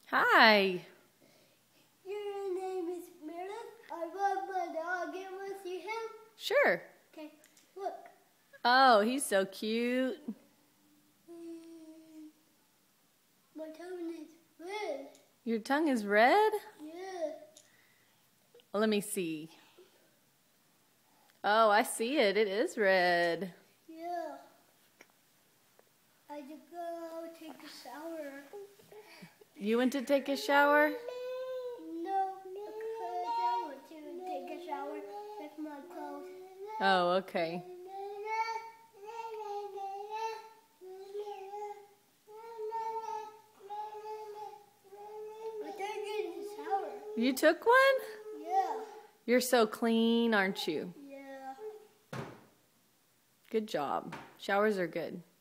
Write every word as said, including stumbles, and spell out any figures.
Hi. Your name is Meredith. I love my dog. You want to see him? Sure. Okay, look. Oh, he's so cute. My tongue is red. Your tongue is red? Yeah. Let me see. Oh, I see it. It is red. Yeah. I just go take a shower. You went to take a shower? No, because I want to take a shower with my clothes. Oh, okay. I took it in the shower. You took one? Yeah. You're so clean, aren't you? Yeah. Good job. Showers are good.